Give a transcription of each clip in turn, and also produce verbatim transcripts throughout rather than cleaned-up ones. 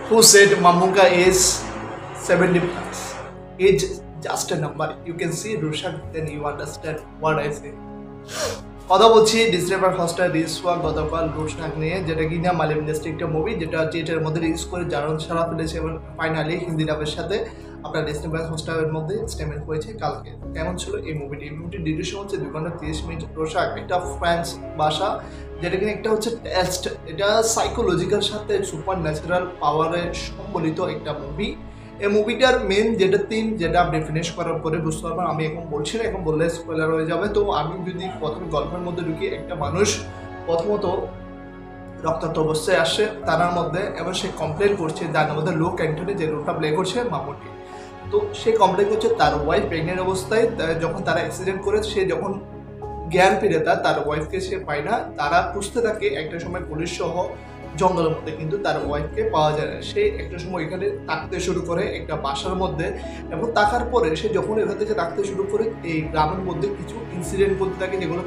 who said Mamuka is seventy plus. Age just a number. You can see Rorschach, then you understand what I say. কথা বলছি December ফার্স্টে release হওয়া গতকাল রোশাক নিয়ে, যেটা কিনা মালয়ালম ইন্ডাস্ট্রি একটা মুভি, যেটা থিয়েটারের মধ্যে রিলিজ করে জারণ সারা ফেলেছে এবং ফাইনালি হিন্দি ডাবের সাথে আপনার ডিসেম্বর ফার্স্টের মধ্যে স্টেমেন্ট হয়েছে কালকে। কেমন ছিল এই মুভিটি? এই মুভিটির ডিউরেশন হচ্ছে দুই ঘন্টা তিরিশ মিনিট। রোশাক একটা ফ্রেঞ্চ ভাষা, যেটা কিনা একটা হচ্ছে টেস্ট, এটা সাইকোলজিক্যাল সাথে সুপার ন্যাচারাল পাওয়ারে সম্বলিত একটা মুভি। এই মুভিটার মেন যেটা থিম, যেটা আপনি ফিনিশ করার পরে বুঝতে পারবেন, আমি এখন বলছি না, এখন বললে স্পয়লার হয়ে যাবে। তো আমি যদি প্রথমে গল্পের মধ্যে ঢুকি, একটা মানুষ প্রথমত রক্তাক্ত অবস্থায় আসে তার মধ্যে, এবং সে কমপ্লেন করছে, যার মধ্যে লোক অ্যান্টনি যে রোলটা প্লে করছে মামুটি। তো সে কমপ্লেন করছে তার ওয়াইফ প্রেগনেন্ট অবস্থায়, যখন তারা অ্যাক্সিডেন্ট করে, সে যখন জ্ঞান ফিরে তার তার ওয়াইফকে সে পায় না, তারা খুঁজতে থাকে। একটা সময় পুলিশ সহ জঙ্গলের মধ্যে কিন্তু তার ওয়াইফকে পাওয়া যায় না। সে একটা সময় এখানে থাকতে শুরু করে একটা বাসার মধ্যে, এবং থাকার পরে সে যখন এখান থেকে থাকতে শুরু করে, এই গ্রামের মধ্যে কিছু ইনসিডেন্ট করতে থাকে যেগুলো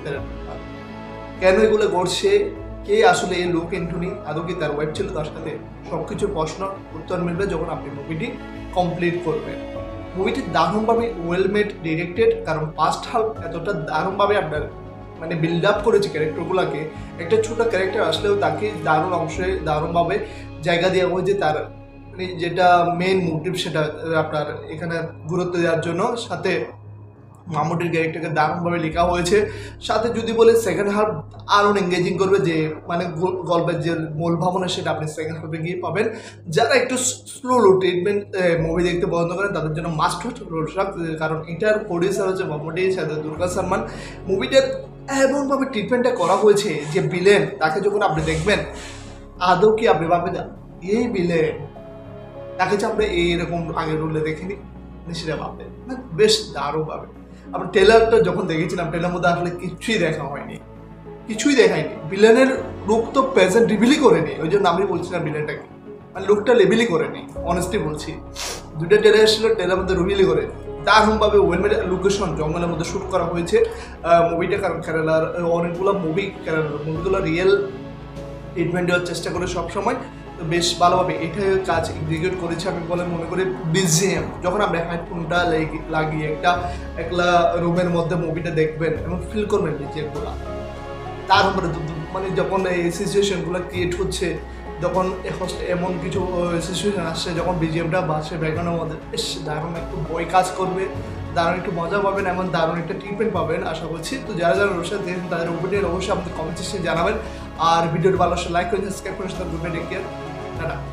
কেন এগুলো ঘটছে, কে আসলে এই লোক অ্যান্টনি, আদৌ কি তার ওয়াইফ ছিল তার সাথে, সব কিছু প্রশ্ন উত্তর মিলবে যখন আপনি মুভিটি কমপ্লিট করবেন। মুভিটি দারুণভাবে ওয়েল মেড ডিরেক্টেড, কারণ ফার্স্ট হাফ এতটা দারুণভাবে আপনার মানে বিল্ড আপ করেছে ক্যারেক্টারগুলোকে। একটা ছোট ক্যারেক্টার আসলেও তাকে দারুণ অংশে দারুণভাবে জায়গা দেওয়া হয়েছে, তার মানে যেটা মেইন মোটিভ সেটা আপনার এখানে গুরুত্ব দেওয়ার জন্য। সাথে মামুটির ক্যারেক্টারকে দারুণভাবে লেখা হয়েছে। সাথে যদি বলে সেকেন্ড হাফ আরও এঙ্গেজিং করবে, যে মানে গল্পের যে মূল ভাবনা সেটা আপনি সেকেন্ড হাফে গিয়ে পাবেন। যারা একটু স্লো লো ট্রিটমেন্ট মুভি দেখতে পছন্দ করেন তাদের জন্য মাস্ট ওয়াচ রোশাক, কারণ এটার প্রডিউসার হচ্ছে মামুটি, সাথে দুর্গা সালমান। মুভিটার এমনভাবে ট্রিটমেন্টটা করা হয়েছে যে ভিলেন, তাকে যখন আপনি দেখবেন আদৌ কি আপনি ভাববেন এই ভিলেন, তাকে যে আমরা এইরকম আগের রোলে দেখিনি, সেটা ভাববেন বেশ দারুণভাবে। আমরা ট্রেলারটা যখন দেখেছিলাম, ট্রেলার মধ্যে আসলে কিছুই দেখা হয়নি, কিছুই দেখায়নি। ভিলেনের লুক তো প্রেজেন্ট রিভিলই করেনি, ওই জন্য আমি বলছিলাম ভিলেনটাকে, মানে লুকটা লেভেলই করেনি, অনেস্টলি বলছি। দুটো ট্রেলার এসেছিল, ট্রেলার মধ্যে রিভিলই করে দারুণভাবে ওয়েলমেড লোকেশন জঙ্গলের মধ্যে শ্যুট করা হয়েছে মুভিটা। কারণ কেরালার অনেকগুলো মুভি, কেরালার মুভিগুলো রিয়েল ট্রিটমেন্ট দেওয়ার চেষ্টা করে সবসময়, তো বেশ ভালোভাবে এটা কাজ এক্সিকিউট করেছে আমি বলে মনে করি। বিজিএম যখন আপনি হেডফোনটা লাগিয়ে একটা একলা রুমের মধ্যে মুভিটা দেখবেন এবং ফিল করবেন বিজিএমগুলো, তার উপরে মানে যখন এই সিচুয়েশনগুলো ক্রিয়েট হচ্ছে, যখন এমন কিছু সিচুয়েশন আসছে, যখন বিজিএমটা বাসে ব্যাকগ্রাউন্ডের মধ্যে বেশ দারুণ একটু বই কাজ করবে, দারুণ একটু মজা পাবেন, এমন দারুণ একটা ট্রিটমেন্ট পাবেন আশা করছি। তো যারা যারা রোশাক দেখেন তাদের ওপিনিয়ন অবশ্যই আমাদের কমেন্ট সেকশনে জানাবেন, আর ভিডিওটি ভালো লাগলে লাইক করে সাবস্ক্রাইব করে সাথে good night, take care, tata.